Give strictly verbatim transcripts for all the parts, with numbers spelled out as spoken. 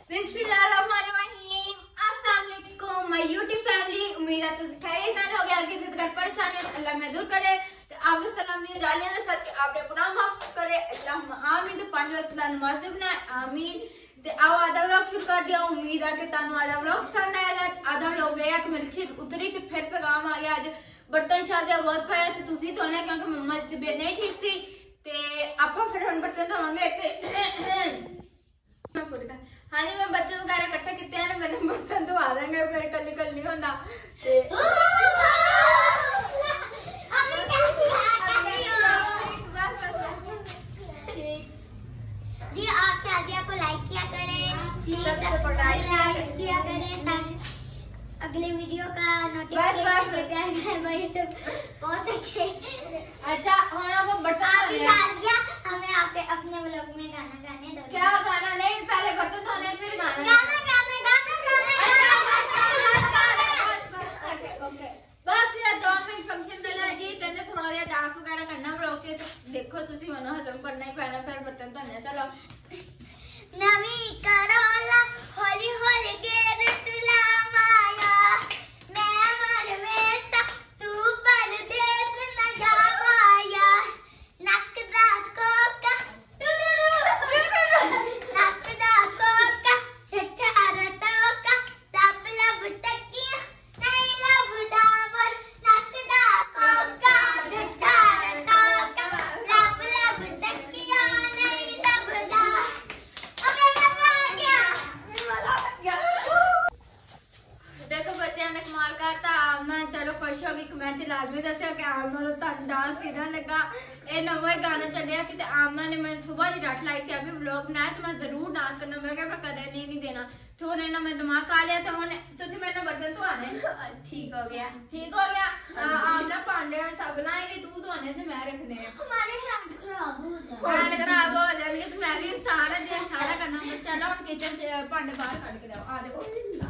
बिस्मिल्लाहिर्रहमानिर्रहीम। अस्सलाम वालेकुम माय यूट्यूब फैमिली। उम्मीद है तुम खैरियत नाल हो गया। किसी तरह परेशानी अल्लाह महदूर करे ते आप सलामी जालियां दे सद के आपने गुनाह माफ करे अल्लाहुम्मा आमीन। ते पांच वक्त दा नमाज बनाए आमीन। ते आओ आधा व्लॉग शुरू कर दिया। उम्मीद है कि तानू आधा व्लॉग पसंद आएगा। आधा व्लॉग गया कि मेरी चीज उतरी ते फिर पैगाम आ गया। आज बर्तन शादियां बहुत पाया ते तुसी तो ना क्योंकि मम्मा दी तबीयत नहीं ठीक सी ते आपा फिर हम बर्तन धोवांगे ते हाँ जी मैं बच्चे वगैरह इकट्ठे किते हैं मैंने बर्तन धोवा देंगे मेरे कल कल नहीं होता जी। आप शादिया को लाइक किया करें, प्लीज सब्सक्राइब किया करें ताकि अगले वीडियो का नोटिफिकेशन भाई तो बहुत अच्छे। अच्छा हम बर्तन आप शादिया हमें आपके अपने व्लॉग में गाना गाने दो। क्या गाना? नहीं पहले बर्तन धोने फिर गाना गाना गाने गाना गाने ओके बस ये दो मिनट फंक्शन करना जी कहने थोड़ा जिहा डांस वगैरह करना व्लॉग से देखो तुसी होना हजम करना ही पैना फिर बर्तन धोने। चलो नवी करोला होली होली गेर तुला माया मैं मर वेसा तू परदेस न जा माया नकदा कोका नकदा कोका ठठारा तोका लब लब तकिया नहीं लब दावल नकदा कोका ठठारा तोका लब लब तकिया नहीं लब दावल। देखो बच्चे ने कमाल करता। आमना चलो खुश हो गई। कमेंट लाजमी दस्या कि आमना का डांस किदा लगा। ये नवा गाना चलिया सी ते आमना ने मैं सुबह दी रट लाई सी अभी व्लॉग बनाया तो मैं जरूर डांस करना। मैं क्या मैं कदे नहीं नहीं देना तो हुन इन्ना मैं दिमाग खा लिया तो हुन तुसी मेरे बर्तन धोने ठीक हो गया ठीक हो गया। आमना भांडे सब लाएंगे तू धोने से मैं रखने हमारे हैंड खराब हो जाए हैंड खराब हो जाएंगे तो मैं भी इंसान है सारा करना। चलो हम किचन से भांडे बाहर कट के लाओ। आ देखो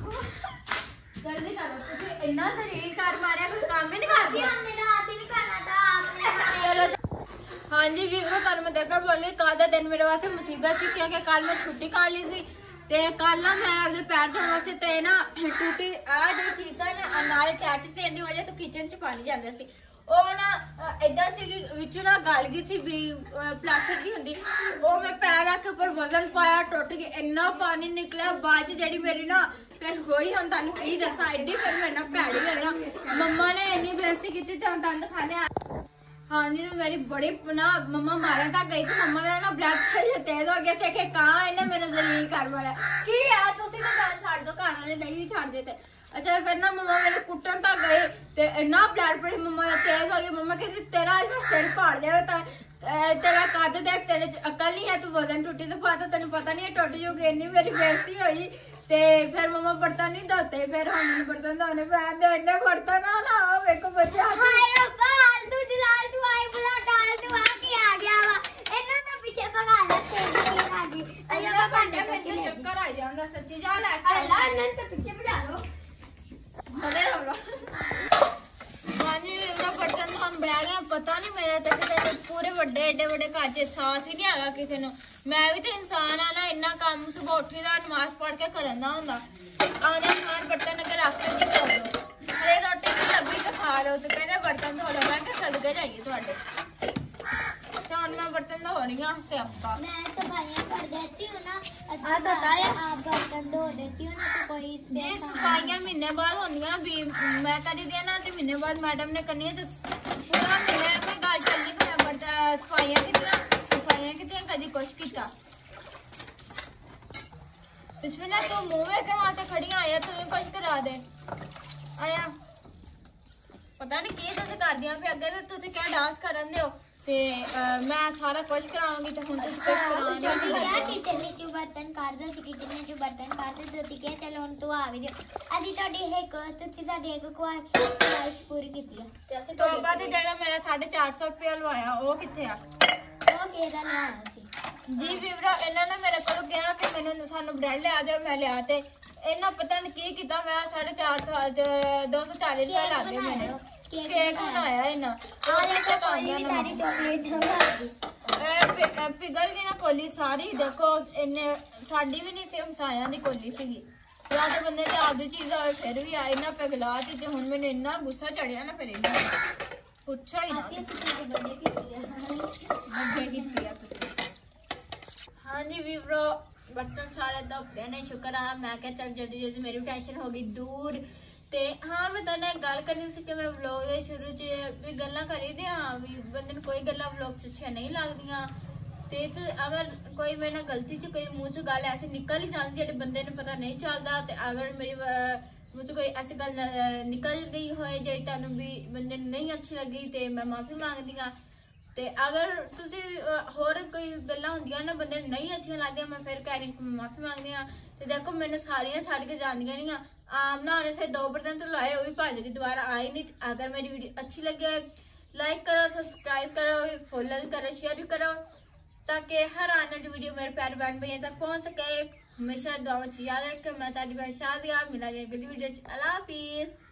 जल्दी करो तुझे इतना शरीर कर मारिया कोई काम ही नहीं कर दिया। हमने डांस ही नहीं करना था आपने। चलो हाँ जी वीरो कल मैं देखा बोली कल का दिन मेरे वास्ते मुसीबत सी क्योंकि कल मैं छुट्टी कर ली सी ते कल ना मैं अपने पैर धोने वास्ते ते ना टूटी आ जो चीज़ है ना नाले टैच से इनकी वजह तो किचन च पानी जाता सी ਉਹ ਨਾ ਇਦਾਂ ਸੀ ਵਿੱਚੋਂ ਨਾ ਗਲ ਗਈ ਸੀ ਵੀ ਪਲਾਸਟਿਕ ਦੀ ਹੁੰਦੀ ਉਹ ਮੈਂ ਪੈਰ ਰੱਖ ਕੇ ਉੱਪਰ ਵਜ਼ਨ ਪਾਇਆ ਟੁੱਟ ਗਈ ਇੰਨਾ ਪਾਣੀ ਨਿਕਲਿਆ ਬਾਅਦ ਚ ਜਿਹੜੀ ਮੇਰੀ ਨਾ ਫਿਰ ਹੋਈ ਹੁਣ ਤੁਹਾਨੂੰ ਕੀ ਦੱਸਾਂ ਐਡੀ ਫਿਰ ਮੇਰੇ ਨਾਲ ਭੈੜੀ ਹੋਈ ਨਾ ਮੰਮਾ ਨੇ ਇੰਨੀ ਬੇਇੱਜ਼ਤੀ ਕੀਤੀ ਤੇ ਦੰਦ ਖਾਣੇ। हाँ जी तो मेरी बड़ी ना मम्मा मारन तक गई थी। मम्मा का ना ब्लड तेज हो गया से कहाँ इन्हें मैंने जलील कर मारा की यार तुसी तो गल छाड़ दो घर वाले नहीं भी छाड़ देते। अच्छा फिर ना मम्मा मेरे कुटन तक गए ते इन्ना ब्लड प्रेशर मम्मा का तेज हो गया। मम्मा कहती तेरा आज मैं सिर फाड़ दिया तेरा कद देख तेरे च अकल नहीं है तू वजन टूटी तो पाता तेन पता नहीं है टुट जाऊगी इन्नी मेरी बेइज्जती हुई ते फिर मम्मा बर्तन नहीं धोते फिर हम बर्तन धोने पैर दे इन्ने बर्तन ना ना देखो बच्चे हाय रब्बा तू दिलाल तू आई बुला डाल तू आ के आ गया वा इन्ना तो पीछे भगा ले तेरी आ गई अयो का घंटे में चक्कर आ जाऊंगा सच्ची जा ले अल्लाह ने तो पीछे बिठा लो अरे हम हाँ जी मेरा बर्तन तो हम बह गए पता नहीं मेरा तो किसी पूरे बड़े एडे बड़े घर च सास ही नहीं आगा किसी ने। मैं भी तो इंसान है ना इन्ना काम सुबह उठी दा नमाज पढ़ के करना होंदा आने सामान बर्तन अगर रख के नहीं कर दो अरे रोटी भी लब्भी तो खा लो तो कहते बर्तन धो लो। मैं सदके जाइए थोड़े तो मैं बर्तन धो रही हूँ स्यापा मैं सफाइयां कर देती हूँ ना आ तो आप बर्तन धो देती हूँ ना तो कोई जी सफाइयां महीने बाद होंदियां भी मैं करी दिया ना तो महीने बाद मैडम ने करनी है तो पूरा महीने कोई गल चलनी कि मैं सफाइयां कीतियां सफाइयां कीतियां कदी कुछ कीता। बिस्मिल्लाह तू मुंह वेखण वास्ते खड़ी आया तू कुछ करा दे आया पता नहीं की तुम कर दिया फिर अगर तुम क्या डांस करन दे ते मैं सारा कुछ कराऊंगी तो हुन तुम कुछ कराना क्या किचन में जो बर्तन कर दो किचन में जो बर्तन कर दो तो क्या चलो हुन तू आ भी दियो अजी ਤੁਹਾਡੀ ਇੱਕ ਤੁਸੀਂ ਸਾਡੀ ਇੱਕ ख्वाहिश पूरी ਕੀਤੀ ਆ तो बात ਜਿਹੜਾ ਮੇਰਾ साढ़े चार सौ रुपया ਲਵਾਇਆ ਉਹ ਕਿੱਥੇ ਆ ਉਹ ਕਿਹਦਾ ਲਵਾਇਆ ਸੀ जी ਵੀਰਾ ਇਹਨਾਂ ਨੇ ਮੇਰੇ ਕੋਲ ਕਿਹਾ ਕਿ ਮੈਨੂੰ ਸਾਨੂੰ ਬ੍ਰੈਡ ਲਿਆ ਦਿਓ ਮੈਂ ਲਿਆ ਤੇ ਇਹਨਾਂ ਪਤਾ ਨਹੀਂ ਕੀ ਕੀਤਾ ਮੈਂ साढ़े चार सौ दो सौ चालीस रुपए ला दिए मैंने केक बनाया है ना और ऐसे कोई भी सारी चॉकलेट पिघल गई ना कोली सारी। देखो इन्ने साडी भी नहीं सी हमसाया दी कोली सीगी या तो बंदे ते आपदी चीज होवे फिर भी आई ना पिघला दी ते हुन मैंने इन्ना गुस्सा चढ़िया ना फिर इन्ना पूछा ही ना। हाँ जी वीवरो बर्तन सारे धो गए ने शुक्र है। मैं क्या चल जल्दी जल्दी मेरी टेंशन हो गई दूर। ते हाँ मैं तुहाडे नाल गल करनी सी कि मैं व्लॉग दे शुरू च भी गल्लां करी दियां भी बंदे नूं कोई गल्लां व्लॉग च अच्छियां नहीं लगदियां ते तो अगर कोई मेरे नाल गलती च कोई मुंह च गल ऐसी निकल ही जाती जेह्ड़े बंदे नूं पता नहीं चलदा ते अगर मेरी मुंह च कोई ऐसी गल निकल गई होए जेह्ड़ी तुहानूं भी बंदे नूं नहीं अच्छी लगी ते मैं माफी मांगदी आं। ते अगर तुसी होर कोई गल्लां हुंदियां ना बंदे नूं नहीं अच्छियां लगदियां मैं फिर कह रही माफी मांगदी आं। ते देखो मैनूं सारियां छड्ड के जांदियां नहीं आमना होने से दो परसेंट तो लाए वो भी भज के दोबारा आई नहीं। अगर मेरी वीडियो अच्छी लगे लाइक करो सब्सक्राइब करो फॉलो भी करो शेयर भी करो ताकि हर आने वाली वीडियो मेरे प्यारे बहन भैया तक पहुंच सके। हमेशा दुआओं च याद रखें। मैं तारी बहन शादिया मिला अगली वीडियो च। अल्लाह हाफिज़।